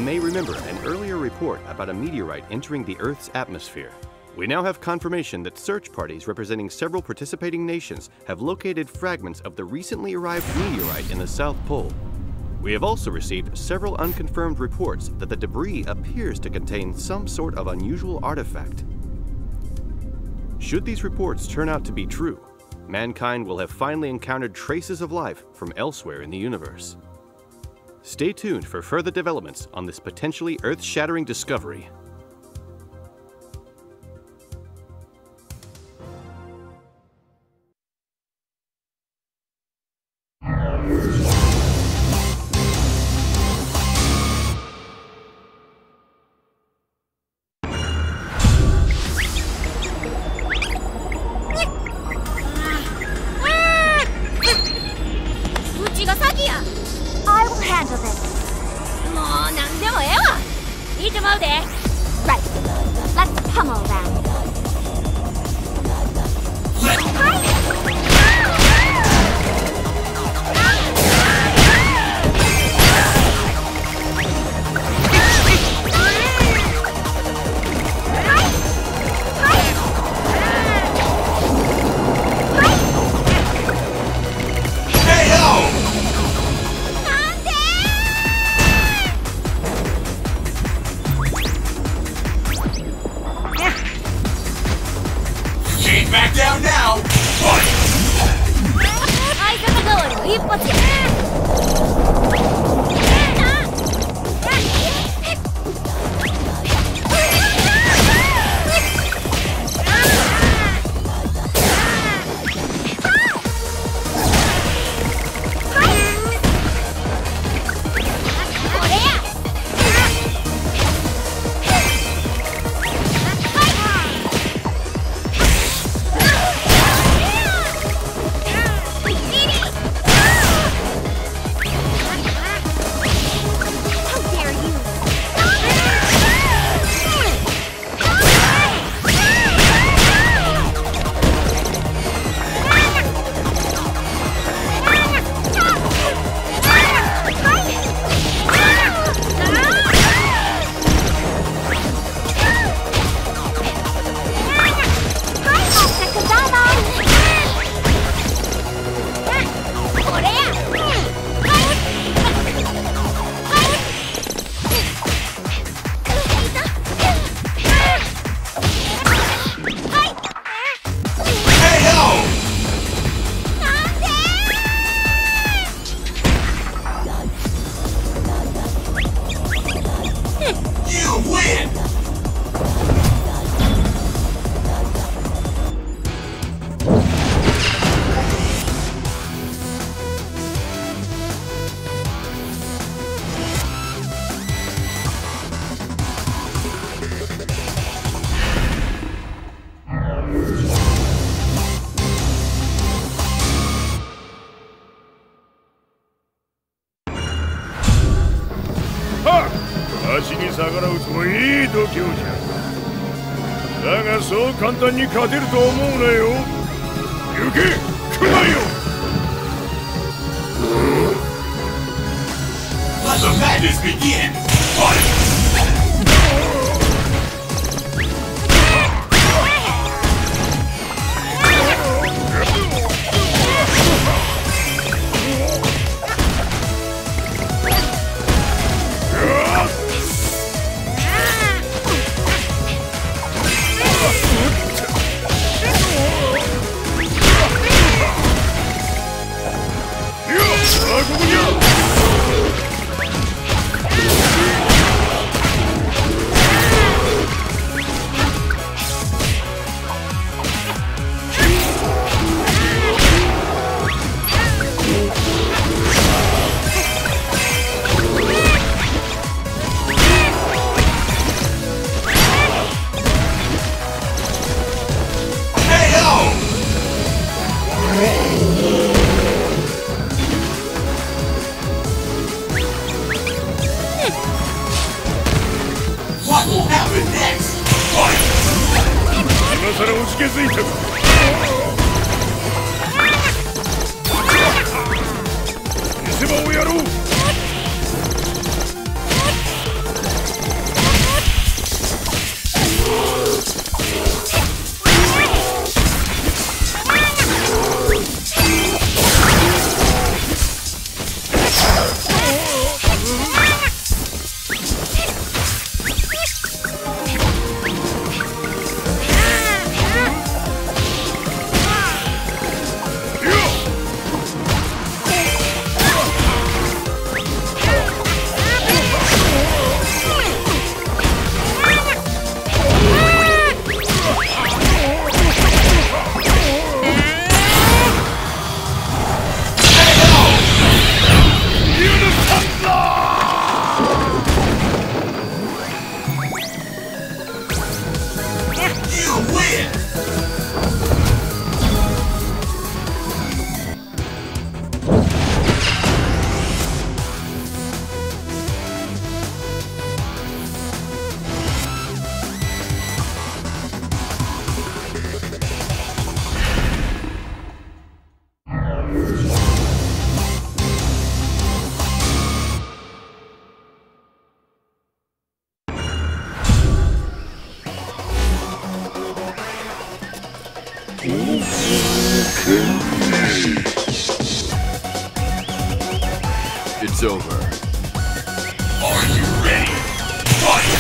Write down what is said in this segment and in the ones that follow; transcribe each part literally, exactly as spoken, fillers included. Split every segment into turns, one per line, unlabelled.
may remember an earlier report about a meteorite entering the Earth's atmosphere. We now have confirmation that search parties representing several participating nations have located fragments of the recently arrived meteorite in the South Pole. We have also received several unconfirmed reports that the debris appears to contain some sort of unusual artifact. Should these reports turn out to be true, mankind will have finally encountered traces of life from elsewhere in the universe. Stay tuned for further developments on this potentially earth-shattering discovery.
I will handle this. もう何でもええわ。いいと思うで。Right. Let's pummel them.
Back down now! Ha! 足に逆らうといい度胸じゃ。だがそう簡単に勝てると思うなよ。行け、熊よ。Let the madness begin. Fight! What will happen next? Fight! 今さらおじけづいたか。見せ場をやろう。
It's over.
Are you ready? Fight!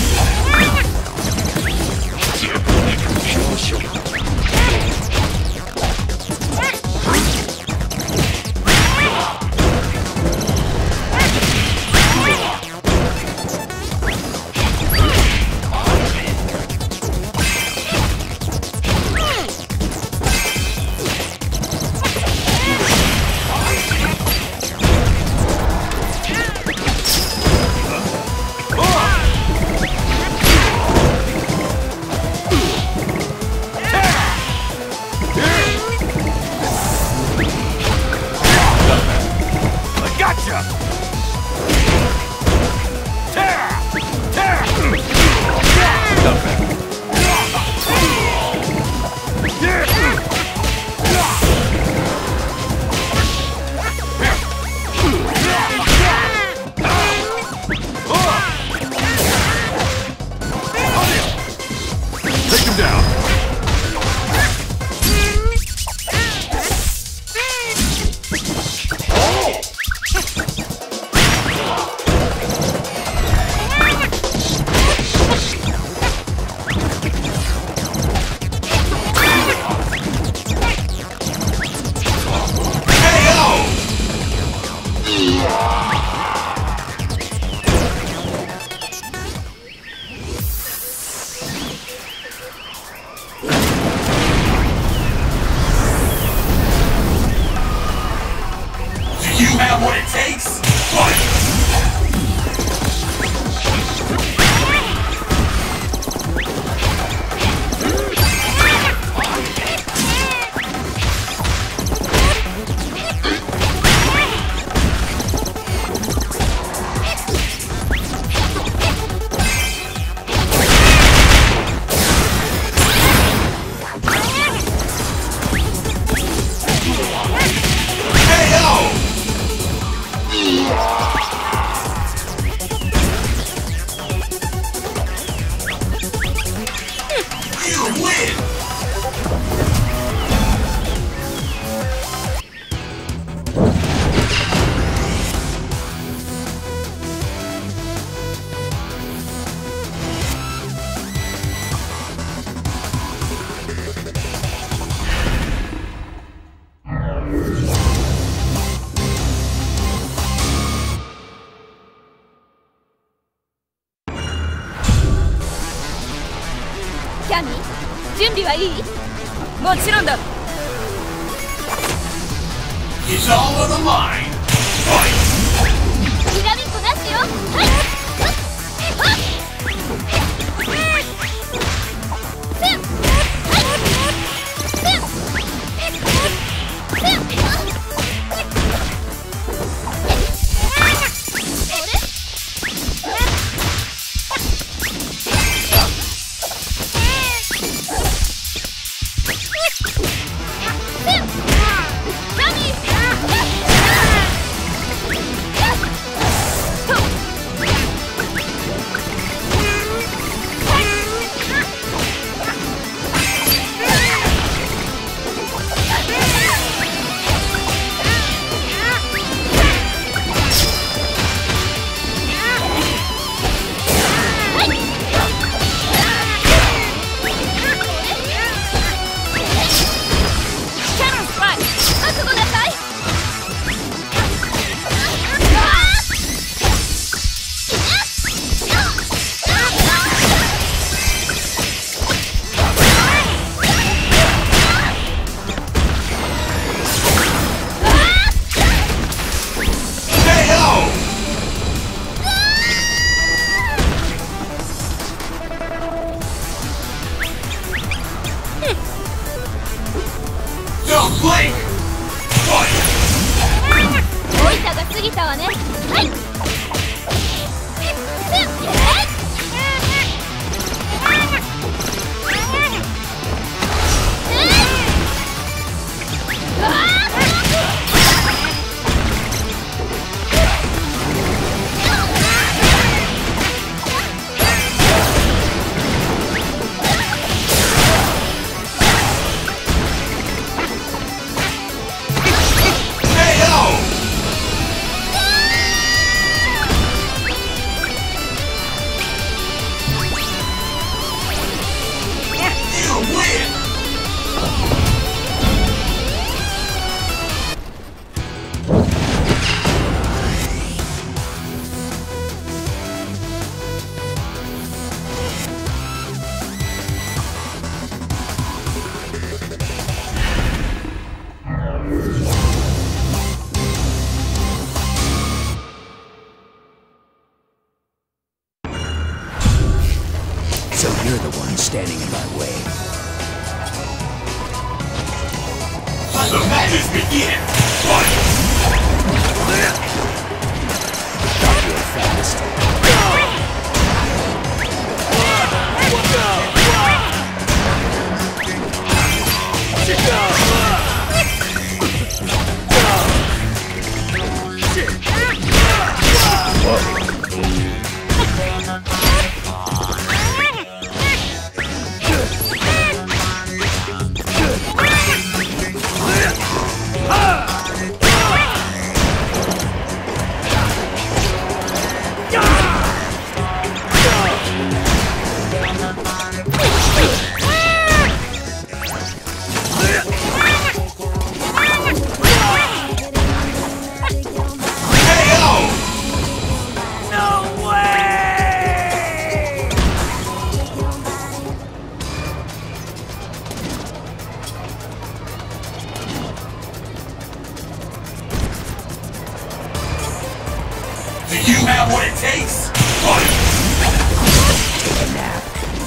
準備はいい？もちろんだ。
It's all on the line. Fight!
ピラミッドなしよ。はい。おいたが過ぎたわね。はい。
standing in my way.
Let the madness begin! Fight!
Thought you were fast.
Do you have what it takes? Fight!
Take a nap.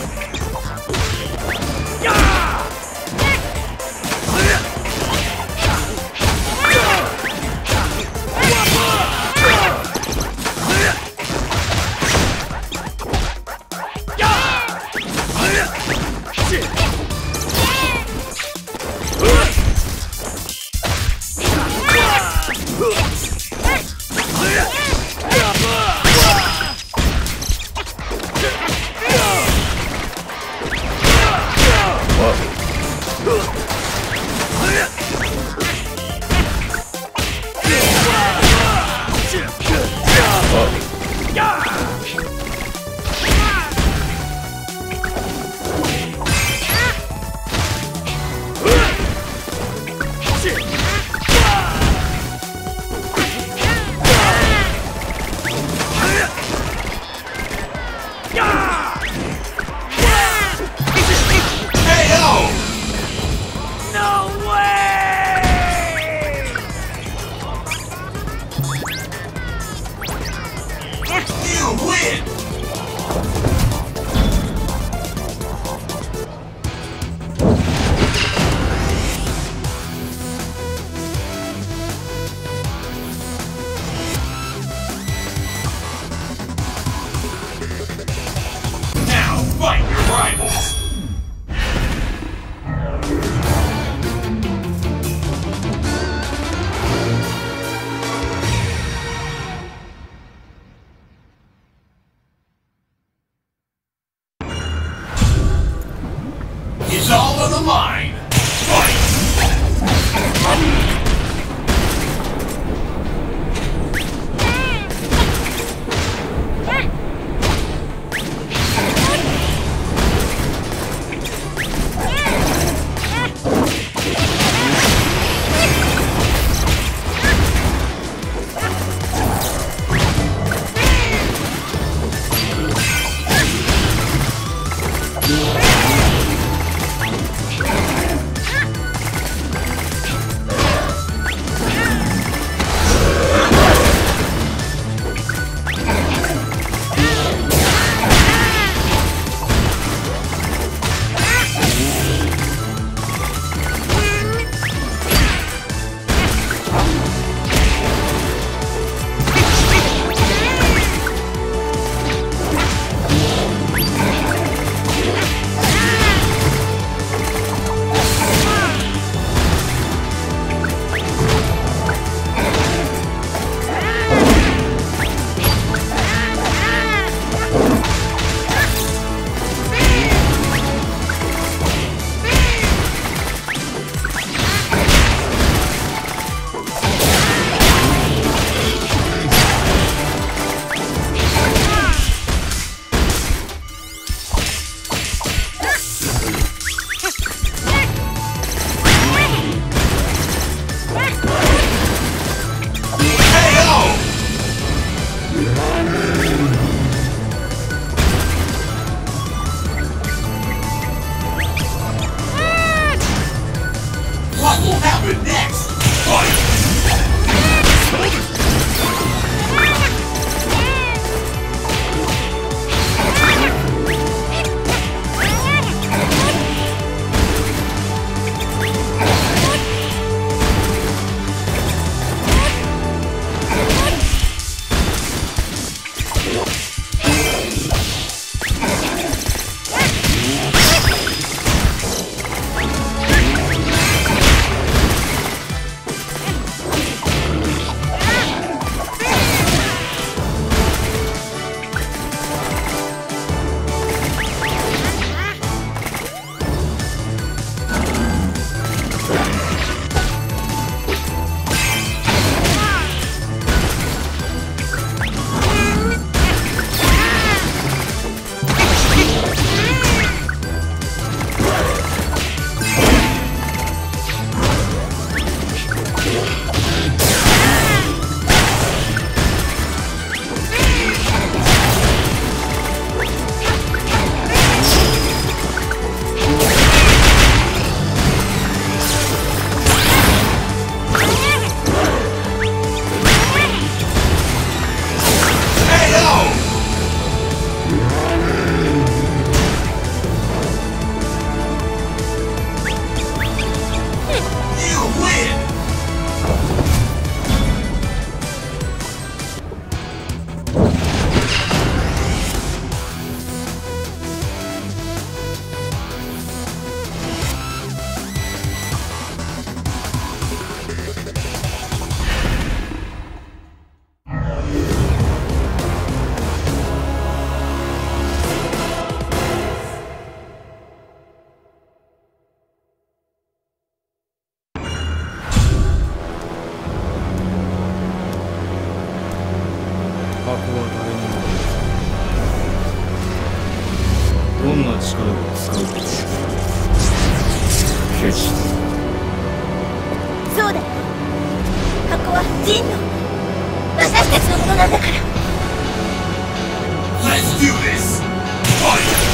It's all on the line. Fight! What will happen next? Fight!
そうだよ。箱はジンの私たちのものなんだから。
Let's do this! Fight!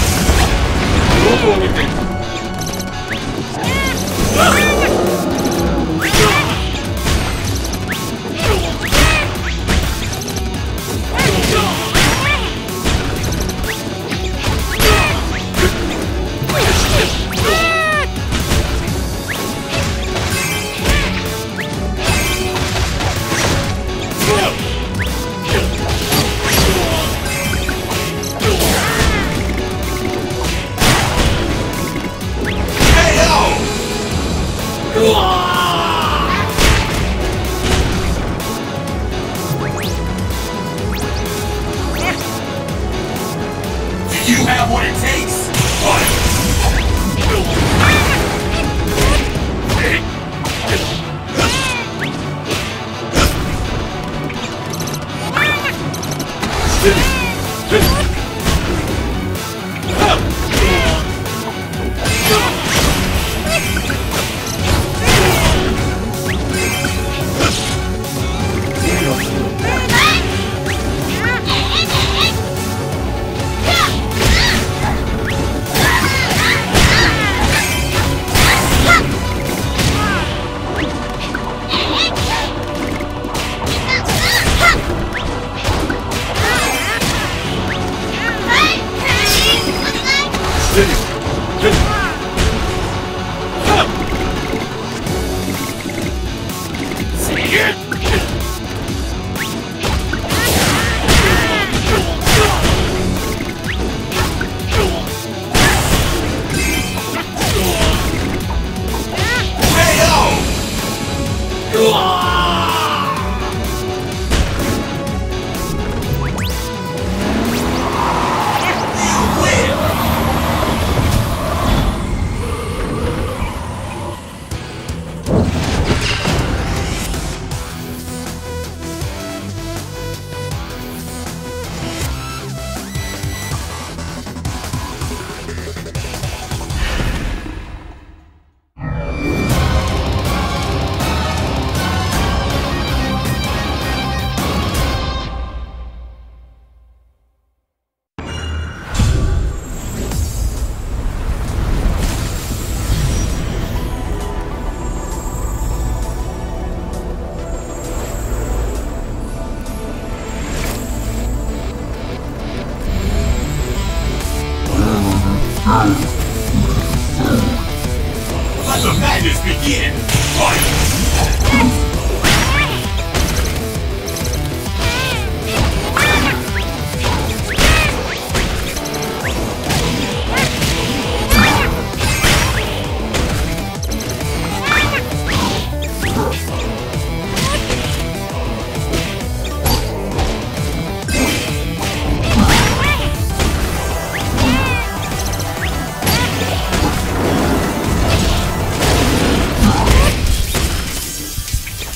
「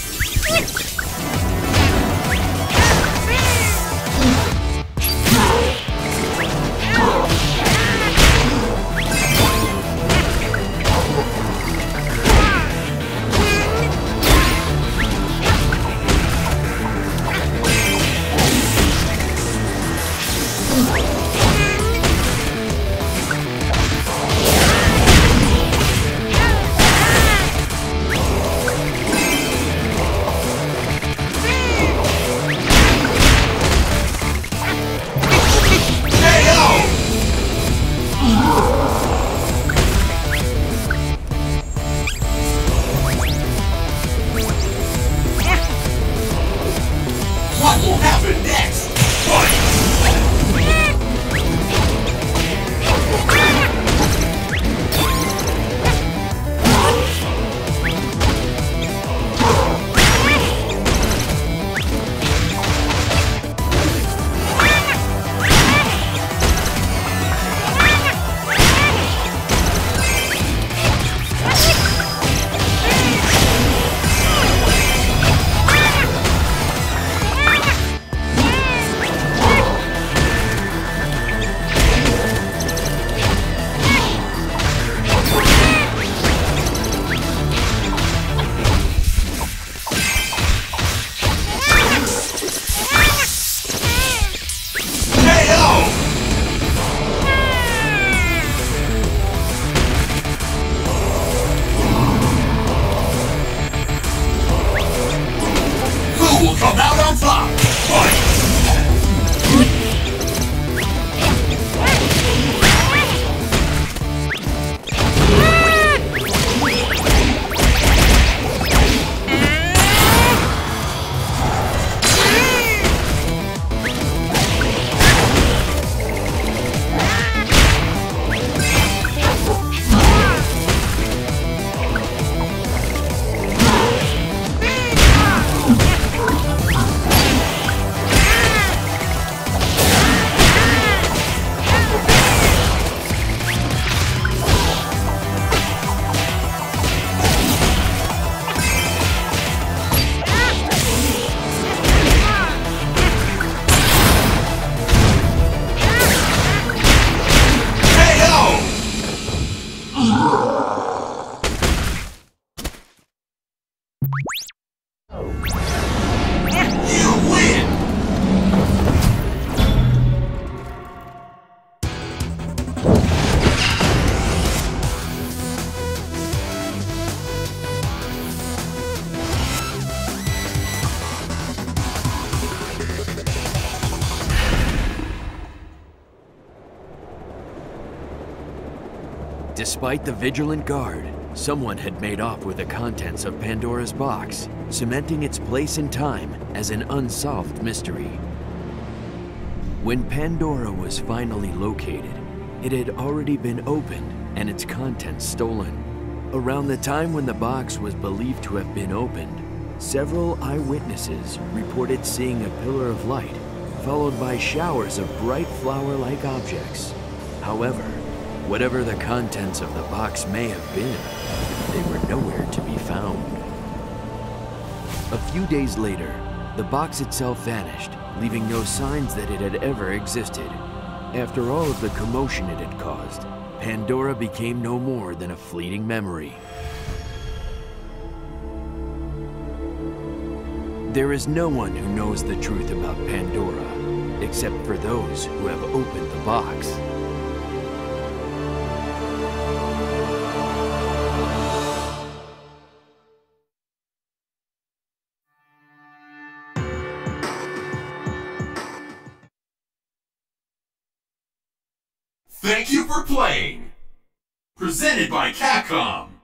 Despite the vigilant guard, someone had made off with the contents of Pandora's box, cementing its place in time as an unsolved mystery. When Pandora was finally located, it had already been opened and its contents stolen. Around the time when the box was believed to have been opened, several eyewitnesses reported seeing a pillar of light, followed by showers of bright flower-like objects. However, whatever the contents of the box may have been, they were nowhere to be found. A few days later, the box itself vanished, leaving no signs that it had ever existed. After all of the commotion it had caused, Pandora became no more than a fleeting memory. There is no one who knows the truth about Pandora, except for those who have opened the box.
Thank you for playing. Presented by Capcom.